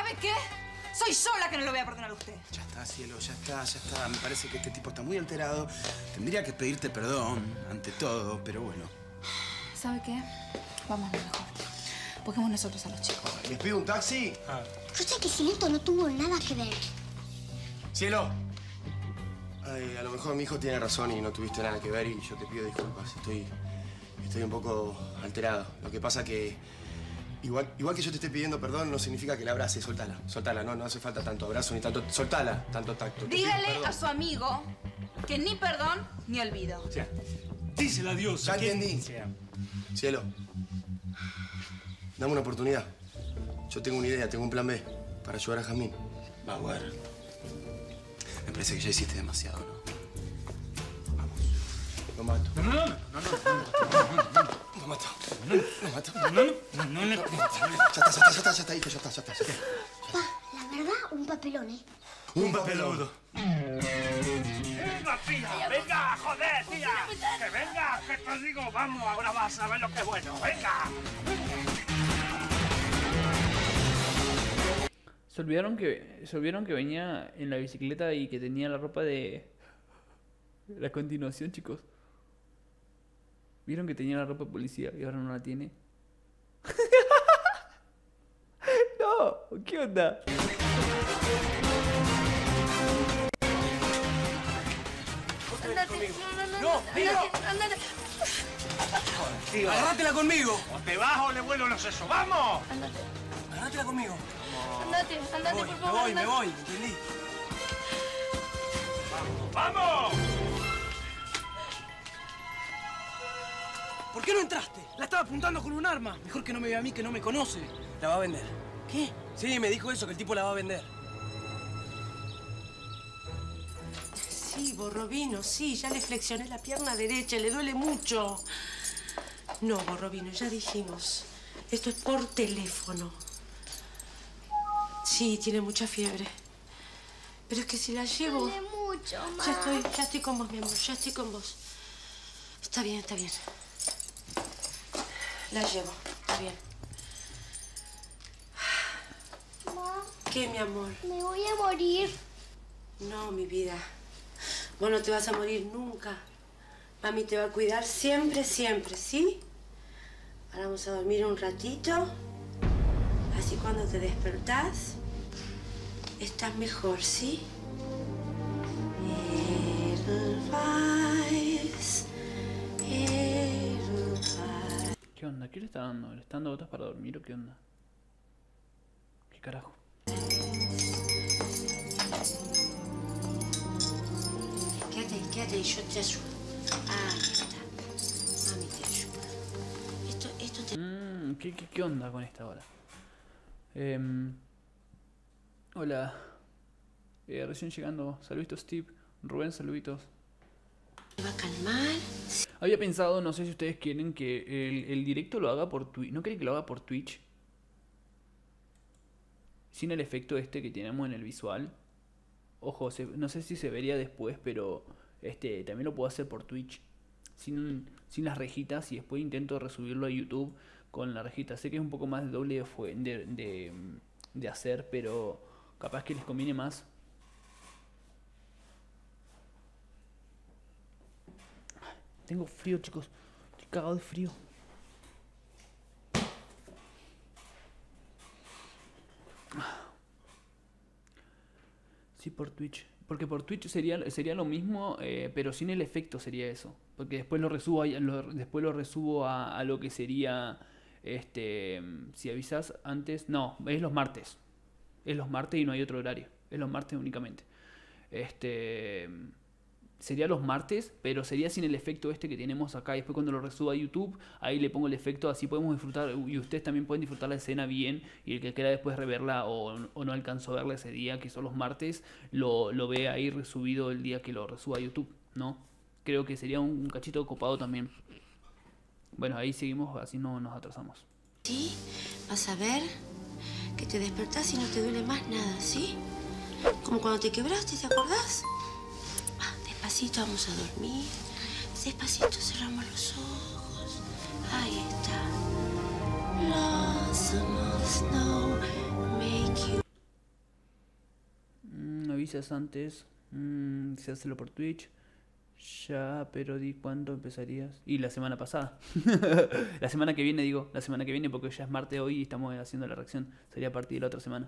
¿Sabe qué? Soy yo la que no lo voy a perdonar a usted. Ya está, cielo, ya está. Me parece que este tipo está muy alterado. Tendría que pedirte perdón ante todo, pero bueno. ¿Sabe qué? Vámonos mejor. Busquemos nosotros a los chicos. ¿Les pido un taxi? Yo sé que Sineto no tuvo nada que ver. ¡Cielo! Ay, a lo mejor mi hijo tiene razón y no tuviste nada que ver y yo te pido disculpas. Estoy un poco alterado. Lo que pasa que... Igual que yo te esté pidiendo perdón, no significa que la abraces. Soltala, no hace falta tanto abrazo ni tanto... Soltala, tanto tacto. Dígale a su amigo que ni perdón ni olvido. O sea, díselo a Dios. Ya entendí. Cielo, dame una oportunidad. Yo tengo una idea, tengo un plan B para ayudar a Jazmín. Va, bueno. Me parece que ya hiciste demasiado, ¿no? Vamos. Lo mato. No. Lo mato. No. Ya está, hijo, ya está. Pa, la verdad, un papelón, ¿eh? Un papeludo. ¡Venga, tía! ¡Venga, joder, tía! ¡Que venga! ¡Que te digo! ¡Vamos, ahora vas a ver lo que es bueno! ¡Venga! Se olvidaron que venía en la bicicleta y que tenía la ropa de la continuación, chicos. ¿Vieron que tenía la ropa de policía y ahora no la tiene? No, ¿qué onda? Andate. Tío. ¡Agárratela conmigo! ¡O te vas o le vuelo los sesos! ¡Vamos! ¡Agárratela conmigo! Andate, por favor. Me voy, ¿entendí? ¡Vamos! ¿Por qué no entraste? La estaba apuntando con un arma. Mejor que no me vea a mí, que no me conoce. La va a vender. ¿Qué? Sí, me dijo eso, que el tipo la va a vender. Sí, Borrobino, sí, ya le flexioné la pierna derecha, le duele mucho. No, Borrobino, ya dijimos. Esto es por teléfono. Sí, tiene mucha fiebre. Pero es que si la llevo... Duele mucho, ma. Ya estoy con vos, mi amor, ya estoy con vos. Está bien. La llevo, está bien. Ma, ¿Qué, mi amor? me voy a morir. No, mi vida. Vos no te vas a morir nunca. Mami te va a cuidar siempre, ¿sí? Ahora vamos a dormir un ratito. Así cuando te despertás, estás mejor, ¿sí? Edelweiss. ¿Qué onda? ¿Qué le está dando? ¿Le está dando gotas para dormir o qué onda? ¿Qué carajo? Quédate ahí, yo te ayudo. Ahí está. Mami te ayuda. Esto te... ¿Qué onda con esta hora? Hola. Recién llegando. Saluditos, Steve. Rubén, saluditos. ¿Te va a calmar? Había pensado, no sé si ustedes quieren que el directo lo haga por Twitch. ¿No quieren que lo haga por Twitch? Sin el efecto este que tenemos en el visual. Ojo, no sé si se vería después, pero también lo puedo hacer por Twitch. Sin las rejitas y después intento resubirlo a YouTube con la rejita. Sé que es un poco más de doble de hacer, pero capaz que les conviene más. Tengo frío, chicos. Estoy cagado de frío. Sí, por Twitch. Porque por Twitch sería lo mismo, pero sin el efecto sería eso. Porque después lo resubo a lo que sería... si avisas antes... No, es los martes. Es los martes y no hay otro horario. Es los martes únicamente. Sería los martes, pero sería sin el efecto que tenemos acá. Y después cuando lo resuba a YouTube, ahí le pongo el efecto, así podemos disfrutar, y ustedes también pueden disfrutar la escena bien, y el que quiera después reverla o no alcanzó a verla ese día, que son los martes, lo ve ahí resubido el día que lo resuba a YouTube, ¿no? Creo que sería un cachito copado también. Bueno, ahí seguimos, así no nos atrasamos. ¿Sí? Vas a ver que te despertás y no te duele más nada, ¿sí? Como cuando te quebraste, ¿te acordás? Despacito vamos a dormir. Despacito cerramos los ojos. Ahí está. Blossom of snow make you... avisas antes. Se hacerlo por Twitch. Ya, pero di cuándo empezarías. Y la semana pasada. La semana que viene, digo. La semana que viene, porque ya es martes hoy y estamos haciendo la reacción. Sería a partir de la otra semana.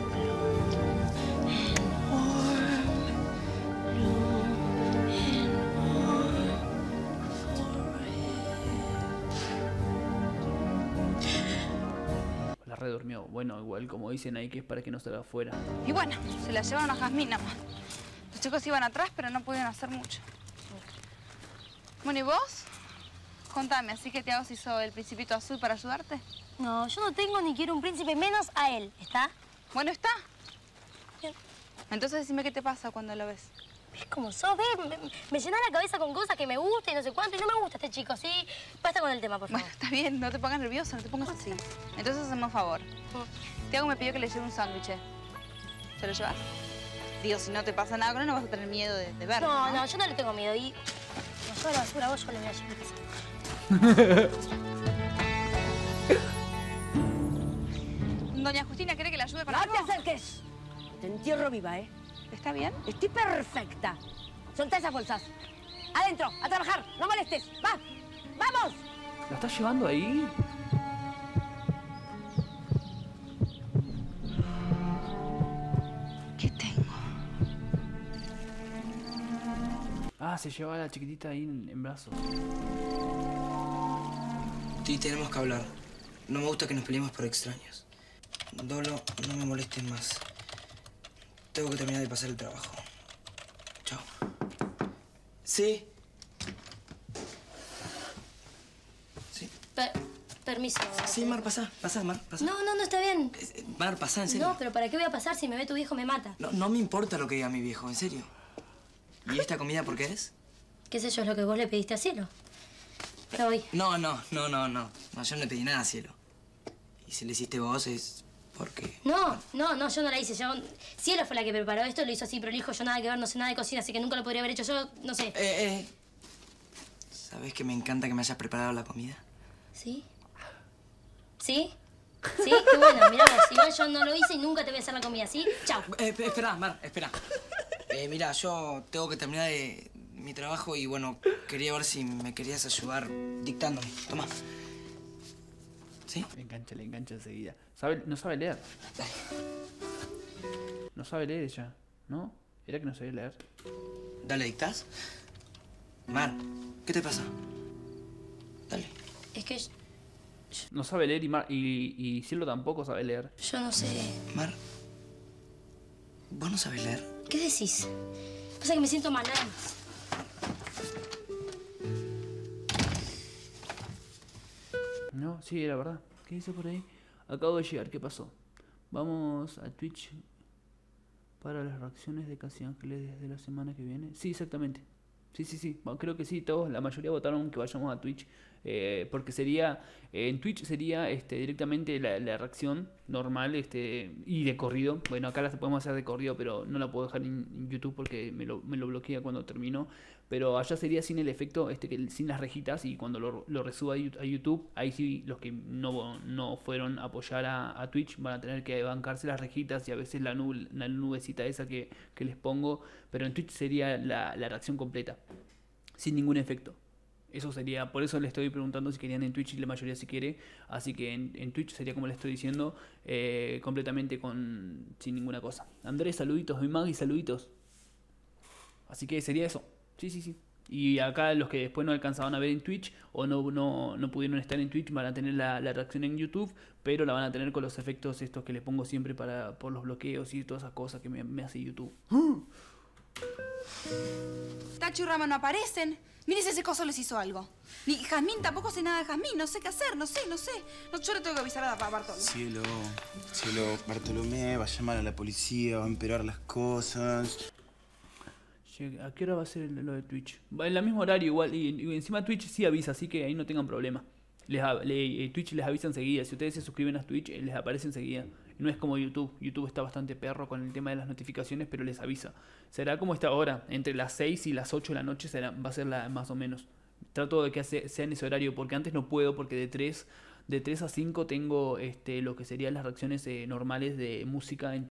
La redurmió. Bueno, igual como dicen ahí que es para que no salga afuera. Y bueno, se la llevaron a Jazmín nada más. Los chicos iban atrás, pero no pudieron hacer mucho. Bueno, ¿y vos? Contame, ¿así que Tiago se hizo el Principito Azul para ayudarte? No, yo no tengo ni quiero un príncipe, menos a él. ¿Está? Bueno, está. Bien. Entonces decime qué te pasa cuando lo ves. Es como sos, ¿ves? Me llena la cabeza con cosas que me gustan y no sé cuánto. Y no me gusta este chico, ¿sí? Basta con el tema, por favor. Bueno, está bien, no te pongas nerviosa, no te pongas así. Entonces hacemos un favor. Tiago me pidió que le lleve un sándwich. ¿Se lo llevas? Digo, si no te pasa nada con él, no vas a tener miedo de verlo, No, no, yo no le tengo miedo. Y me llevo la basura, vos yo le voy a llevar. Doña Justina, ¿quiere que le ayude con algo? ¡No te acerques! Te entierro viva, ¿eh? ¿Está bien? Estoy perfecta. Soltá esas bolsas. Adentro, a trabajar. No molestes. ¡Va! ¡Vamos! ¿La estás llevando ahí? ¿Qué tengo? Ah, se lleva a la chiquitita ahí en brazos. Sí, tenemos que hablar. No me gusta que nos peleemos por extraños. Dolo, no me molestes más. Tengo que terminar de pasar el trabajo. Chao. Sí. Sí. Permiso. Sí, Mar, pasá, Mar, pasá. No, está bien. Mar, pasá, en serio. No, pero ¿para qué voy a pasar? Si me ve tu viejo me mata. No me importa lo que diga mi viejo, en serio. ¿Y esta comida por qué es? ¿Qué sé yo? Es lo que vos le pediste a Cielo. Me voy. No, yo no le pedí nada a Cielo. Y si le hiciste vos es porque... No, yo no la hice. Cielo fue la que preparó esto, lo hizo así prolijo. Yo nada que ver, no sé nada de cocina, así que nunca lo podría haber hecho yo, no sé. ¿Sabes que me encanta que me hayas preparado la comida? ¿Sí? ¿Sí? Sí, qué bueno, mirá vos. Igual yo no lo hice y nunca te voy a hacer la comida, ¿sí? Chao. Espera, Mar, espera. Mira, yo tengo que terminar de mi trabajo y bueno, quería ver si me querías ayudar dictándome. Toma. ¿Sí? Le engancha enseguida. No sabe leer. Dale. No sabe leer ella, ¿no? ¿Era que no sabía leer? Dale, ¿dictás? Mar, ¿qué te pasa? Dale. Es que No sabe leer y Cielo tampoco sabe leer. yo no sé. Mar, ¿vos no sabés leer? ¿Qué decís? Pasa que me siento mal, nada más. No, sí, era verdad. ¿Qué dice por ahí? Acabo de llegar, ¿qué pasó? Vamos a Twitch para las reacciones de Casi Ángeles desde la semana que viene. Sí, exactamente. Sí. Bueno, creo que sí, todos, la mayoría votaron que vayamos a Twitch. Porque sería, en Twitch sería directamente la reacción normal y de corrido. Bueno, acá la podemos hacer de corrido, pero no la puedo dejar en YouTube porque me lo bloquea cuando termino. Pero allá sería sin el efecto, sin las rejitas, y cuando lo resuba a YouTube, ahí sí los que no fueron a apoyar a Twitch van a tener que bancarse las rejitas y a veces la nubecita esa que les pongo. Pero en Twitch sería la reacción completa, sin ningún efecto. Eso sería, por eso le estoy preguntando si querían en Twitch y la mayoría si quiere. Así que en Twitch sería como le estoy diciendo, completamente sin ninguna cosa. Andrés, saluditos. Y Maggie, saluditos. Así que sería eso. Sí. Y acá los que después no alcanzaban a ver en Twitch o no pudieron estar en Twitch van a tener la reacción en YouTube, pero la van a tener con los efectos estos que les pongo siempre por los bloqueos y todas esas cosas que me hace YouTube. Tacho y Rama no aparecen. Miren si ese coso les hizo algo. Ni Jazmín, tampoco sé nada de Jazmín. No sé qué hacer, no sé. Yo le tengo que avisar a Bartolo. Cielo, Bartolomé va a llamar a la policía, va a empeorar las cosas. ¿A qué hora va a ser lo de Twitch? Va en el mismo horario igual, y encima Twitch sí avisa, así que ahí no tengan problema. Twitch les avisa enseguida. Si ustedes se suscriben a Twitch, les aparece enseguida. No es como YouTube. YouTube está bastante perro con el tema de las notificaciones, pero les avisa. Será como esta hora, entre las 6 y las 8 de la noche va a ser más o menos. Trato de que sea en ese horario, porque antes no puedo, porque de 3 a 5 tengo lo que serían las reacciones normales de música en